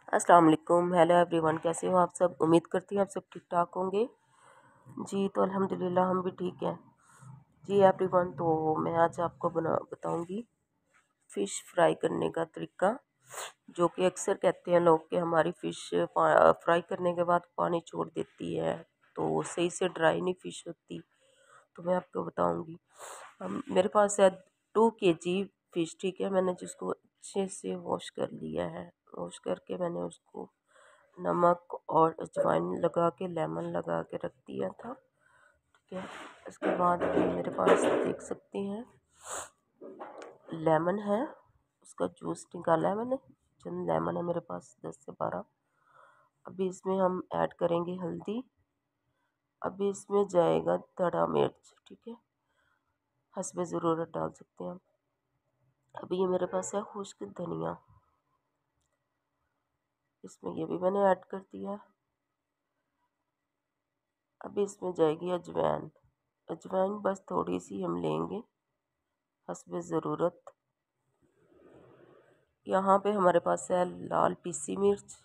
अस्सलाम वालेकुम। Hello everyone, कैसे हो आप सब? उम्मीद करती हूँ आप सब ठीक ठाक होंगे। जी तो अल्हम्दुलिल्लाह हम भी ठीक हैं। जी एवरीवन, तो मैं आज आपको बताऊंगी फ़िश फ्राई करने का तरीका। जो कि अक्सर कहते हैं लोग कि हमारी फ़िश फ्राई करने के बाद पानी छोड़ देती है, तो सही से ड्राई नहीं फ़िश होती। तो मैं आपको बताऊंगी। मेरे पास है 2 kg फ़िश, ठीक है। मैंने जिसको अच्छे से वॉश कर लिया है। वॉश करके मैंने उसको नमक और अजवाइन लगा के, लेमन लगा के रख दिया था, ठीक है। इसके बाद अभी मेरे पास देख सकते हैं लेमन है, उसका जूस निकाला है मैंने। चंद लेमन है मेरे पास, 10 से 12। अभी इसमें हम ऐड करेंगे हल्दी। अभी इसमें जाएगा धड़ा मिर्च, ठीक है। हस्बे ज़रूरत डाल सकते हैं आप। अभी ये मेरे पास है खुश्क धनिया, इसमें ये भी मैंने ऐड कर दिया। अभी इसमें जाएगी अजवाइन। अजवाइन बस थोड़ी सी हम लेंगे हस्बे ज़रूरत। यहाँ पे हमारे पास है लाल पीसी मिर्च,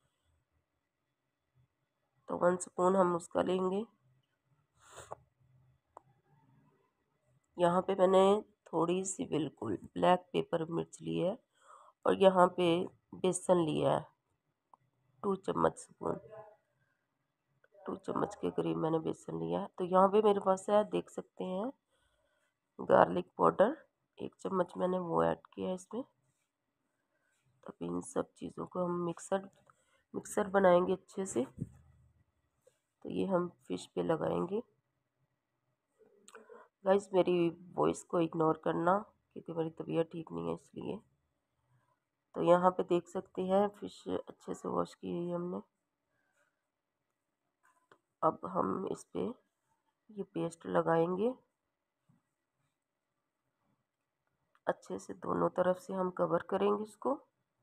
तो 1 स्पून हम उसका लेंगे। यहाँ पे मैंने थोड़ी सी बिल्कुल ब्लैक पेपर मिर्च ली है, और यहाँ पे बेसन लिया है 2 चम्मच के करीब मैंने बेसन लिया है। तो यहाँ पे मेरे पास है, देख सकते हैं, गार्लिक पाउडर 1 चम्मच मैंने वो ऐड किया है इसमें। तब इन सब चीज़ों को हम मिक्सर बनाएंगे अच्छे से। तो ये हम फिश पे लगाएंगे। गाइस मेरी वॉइस को इग्नोर करना, क्योंकि मेरी तबीयत ठीक नहीं है इसलिए। तो यहाँ पे देख सकते हैं फिश अच्छे से वॉश की हुई हमने। अब हम इस पे ये पेस्ट लगाएंगे अच्छे से, दोनों तरफ से हम कवर करेंगे इसको।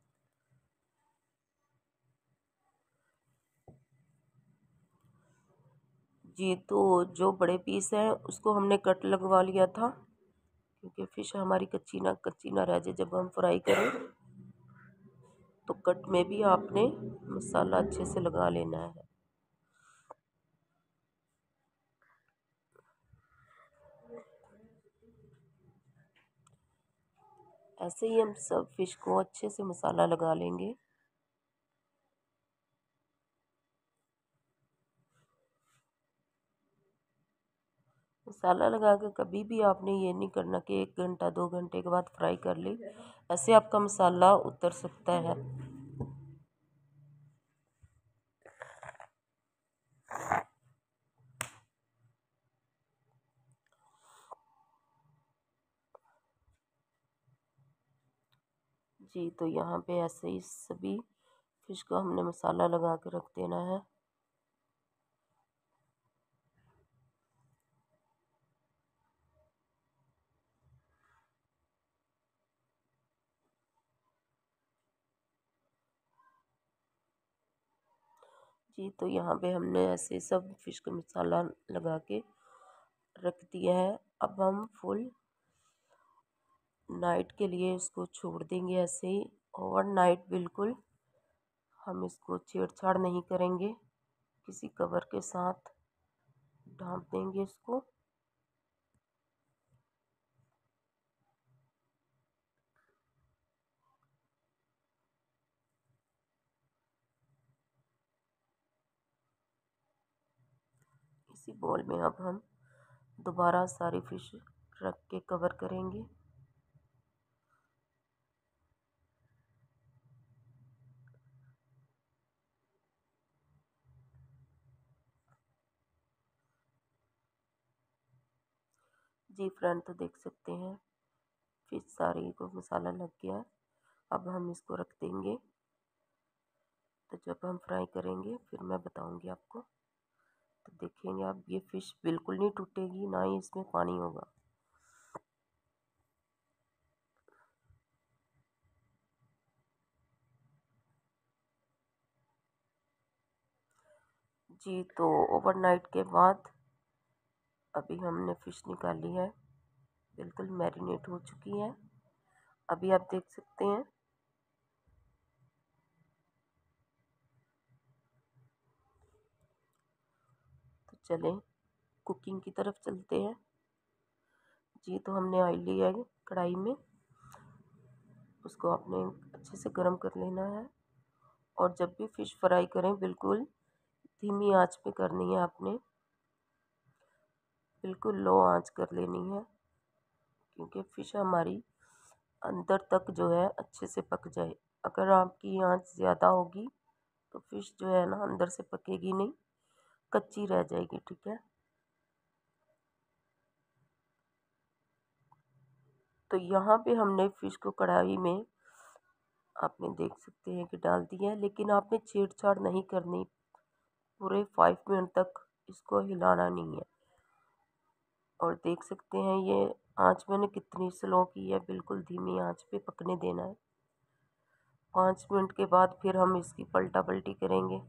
जी तो जो बड़े पीस हैं उसको हमने कट लगवा लिया था, क्योंकि फ़िश हमारी कच्ची ना रह जाए जब हम फ्राई करें। तो कट में भी आपने मसाला अच्छे से लगा लेना है। ऐसे ही हम सब फिश को अच्छे से मसाला लगा लेंगे। मसाला लगा के कभी भी आपने ये नहीं करना कि 1 घंटा 2 घंटे के बाद फ्राई कर ले, ऐसे आपका मसाला उतर सकता है। जी तो यहाँ पे ऐसे ही सभी फिश को हमने मसाला लगा के रख देना है। जी तो यहाँ पे हमने ऐसे सब फिश को मसाला लगा के रख दिया है। अब हम फुल नाइट के लिए इसको छोड़ देंगे ऐसे ही, ओवर नाइट बिल्कुल। हम इसको छेड़छाड़ नहीं करेंगे, किसी कवर के साथ ढाँप देंगे इसको। इसी बॉल में अब हम दोबारा सारी फिश रख के कवर करेंगे। जी फ्रेंड, तो देख सकते हैं फिश सारी को मसाला लग गया है। अब हम इसको रख देंगे, तो जब हम फ्राई करेंगे फिर मैं बताऊंगी आपको। तो देखेंगे आप, ये फ़िश बिल्कुल नहीं टूटेगी, ना ही इसमें पानी होगा। जी तो ओवरनाइट के बाद अभी हमने फ़िश निकाली है, बिल्कुल मैरिनेट हो चुकी है। अभी आप देख सकते हैं चलें कुकिंग की तरफ चलते हैं। जी तो हमने ऑयल लिया है कढ़ाई में, उसको आपने अच्छे से गर्म कर लेना है। और जब भी फ़िश फ्राई करें बिल्कुल धीमी आंच पे करनी है आपने, बिल्कुल लो आंच कर लेनी है, क्योंकि फ़िश हमारी अंदर तक जो है अच्छे से पक जाए। अगर आपकी आंच ज़्यादा होगी तो फ़िश जो है ना अंदर से पकेगी नहीं, कच्ची रह जाएगी, ठीक है। तो यहाँ पे हमने फ़िश को कढ़ाई में आपने देख सकते हैं कि डाल दिया है, लेकिन आपने छेड़छाड़ नहीं करनी, पूरे 5 मिनट तक इसको हिलाना नहीं है। और देख सकते हैं ये आंच मैंने कितनी स्लो की है, बिल्कुल धीमी आंच पे पकने देना है। 5 मिनट के बाद फिर हम इसकी पलटा पलटी करेंगे।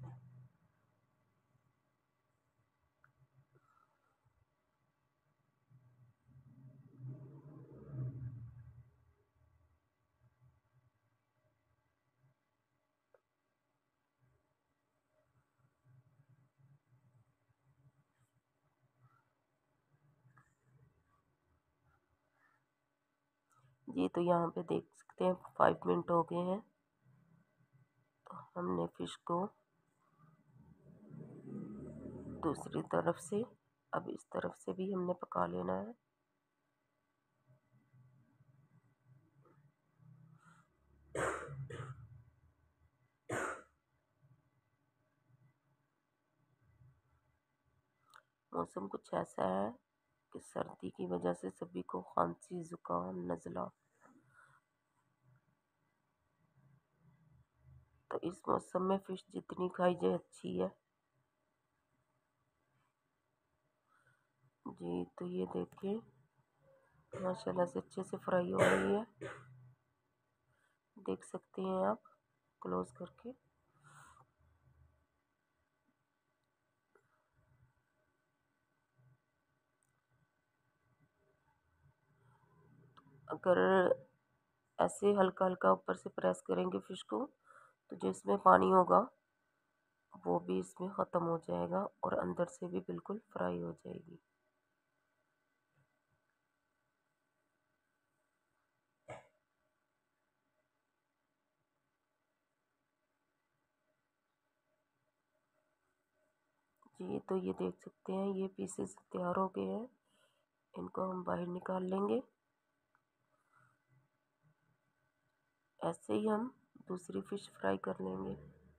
जी तो यहाँ पे देख सकते हैं 5 मिनट हो गए हैं। तो हमने फ़िश को दूसरी तरफ से, अब इस तरफ से भी हमने पका लेना है। मौसम कुछ ऐसा है कि सर्दी की वजह से सभी को खांसी जुकाम नज़ला, तो इस मौसम में फ़िश जितनी खाई जाए अच्छी है। जी तो ये देखिए माशाल्लाह से अच्छे से फ्राई हो रही है, देख सकते हैं आप क्लोज करके। अगर ऐसे हल्का हल्का ऊपर से प्रेस करेंगे फ़िश को तो जो इसमें पानी होगा वो भी इसमें ख़त्म हो जाएगा और अंदर से भी बिल्कुल फ्राई हो जाएगी। जी तो ये देख सकते हैं ये पीसेस तैयार हो गए हैं, इनको हम बाहर निकाल लेंगे। ऐसे ही हम दूसरी फ़िश फ्राई कर लेंगे।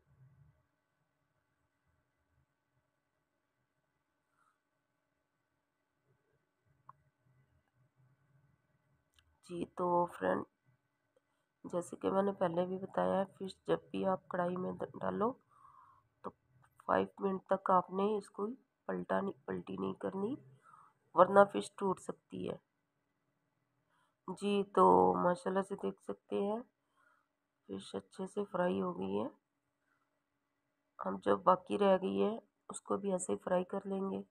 जी तो फ्रेंड, जैसे कि मैंने पहले भी बताया है, फ़िश जब भी आप कढ़ाई में डालो तो 5 मिनट तक आपने इसको पलटी नहीं करनी, वरना फ़िश टूट सकती है। जी तो माशाल्लाह से देख सकते हैं फ़िश अच्छे से फ्राई हो गई है। हम जो बाकी रह गई है उसको भी ऐसे ही फ्राई कर लेंगे।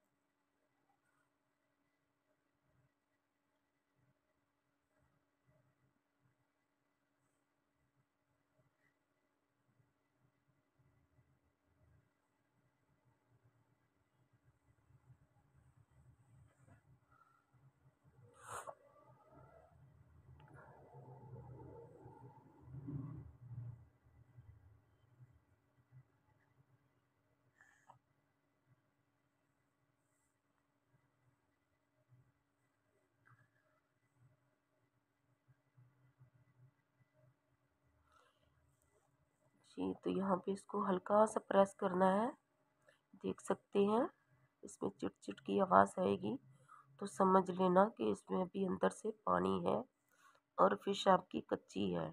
जी तो यहाँ पे इसको हल्का सा प्रेस करना है, देख सकते हैं इसमें चिट चिट की आवाज़ आएगी तो समझ लेना कि इसमें भी अंदर से पानी है और फ़िश आपकी कच्ची है।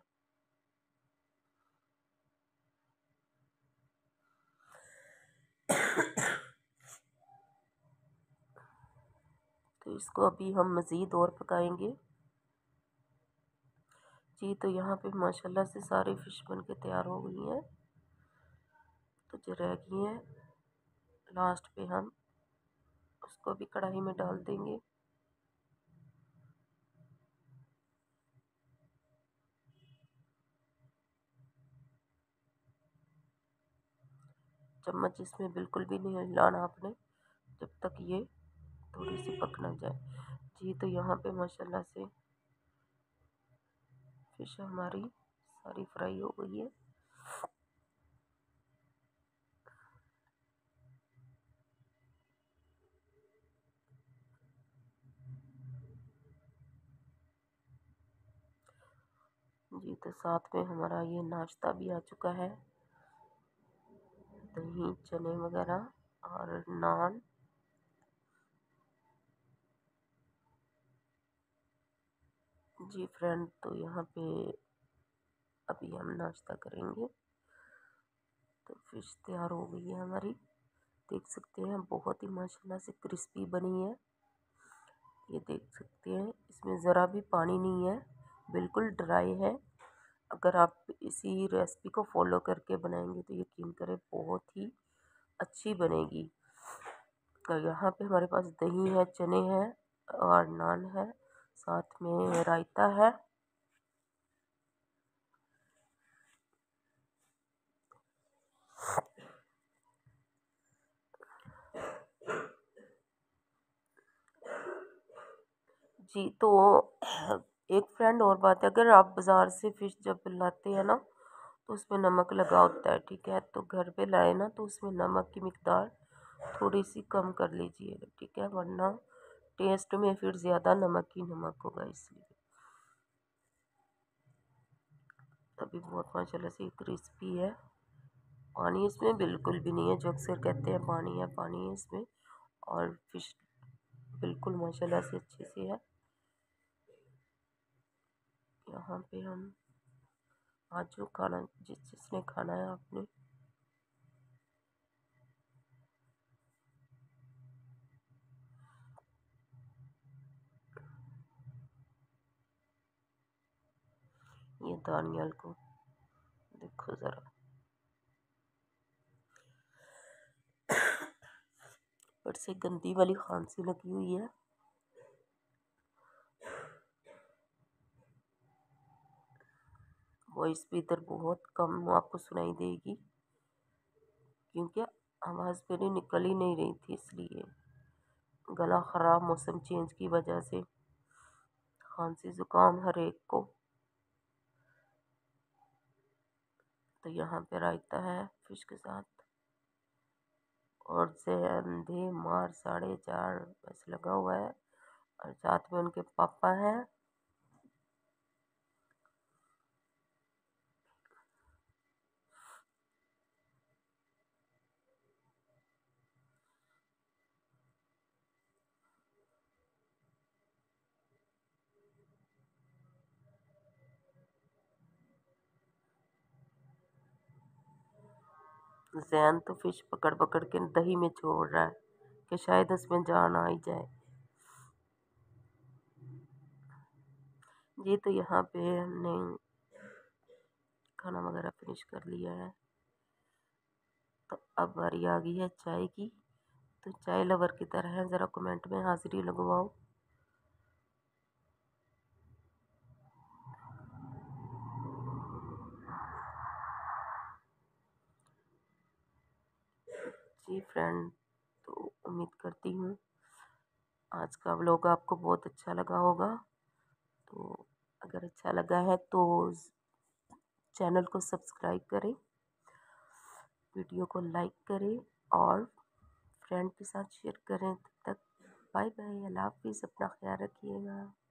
तो इसको अभी हम मज़ीद और पकाएंगे। जी तो यहाँ पे माशाल्लाह से सारी फ़िश बन के तैयार हो गई हैं। तो जो रह गई हैं लास्ट पे हम उसको भी कढ़ाई में डाल देंगे। चम्मच इसमें बिल्कुल भी नहीं हिलाना आपने, जब तक ये थोड़ी सी पक ना जाए। जी तो यहाँ पे माशाल्लाह से फिश हमारी सारी फ्राई हो गई है। जी तो साथ में हमारा ये नाश्ता भी आ चुका है, दही चने वगैरह और नान। जी फ्रेंड, तो यहाँ पे अभी हम नाश्ता करेंगे। तो फिश तैयार हो गई है हमारी, देख सकते हैं बहुत ही माशाल्लाह से क्रिस्पी बनी है। ये देख सकते हैं इसमें ज़रा भी पानी नहीं है, बिल्कुल ड्राई है। अगर आप इसी रेसिपी को फॉलो करके बनाएंगे तो यकीन करें बहुत ही अच्छी बनेगी। तो यहाँ पे हमारे पास दही है, चने हैं और नान है, साथ में रायता है। जी तो एक फ्रेंड और बात है, अगर आप बाज़ार से फ़िश जब लाते हैं ना तो उसमें नमक लगा होता है, ठीक है। तो घर पे लाए ना तो उसमें नमक की मिकदार थोड़ी सी कम कर लीजिए, ठीक है, वरना टेस्ट में फिर ज़्यादा नमक ही नमक होगा। इसलिए अभी बहुत माशाल्लाह से क्रिस्पी है, पानी इसमें बिल्कुल भी नहीं है। जो अक्सर कहते हैं पानी है इसमें, और फिश बिल्कुल माशाल्लाह से अच्छे से है। यहाँ पे हम आज जो खाना जिसने खाना है आपने, ये दानियल को देखो ज़रा, पर से गंदी वाली खांसी लगी हुई है। वॉइस भी इधर बहुत कम आपको सुनाई देगी क्योंकि आवाज़ मेरी निकल ही नहीं रही थी, इसलिए गला ख़राब मौसम चेंज की वजह से खांसी ज़ुकाम हर एक को। तो यहाँ पे रायता है फिश के साथ, और से अंधे मार 4:30 बस लगा हुआ है, और साथ में उनके पापा हैं। जैन तो फिश पकड़ पकड़ के दही में छोड़ रहा है कि शायद उसमें जान आ ही जाए। जी तो यहाँ पे हमने खाना वगैरह फिनिश कर लिया है। तो अब बारी आ गई है चाय की। तो चाय लवर की तरह है, ज़रा कमेंट में हाज़िरी लगवाओ। जी फ्रेंड, तो उम्मीद करती हूँ आज का व्लॉग आपको बहुत अच्छा लगा होगा। तो अगर अच्छा लगा है तो चैनल को सब्सक्राइब करें, वीडियो को लाइक करें और फ्रेंड के साथ शेयर करें। तब तक बाय बाय, अल्लाह हाफिज़, अपना ख्याल रखिएगा।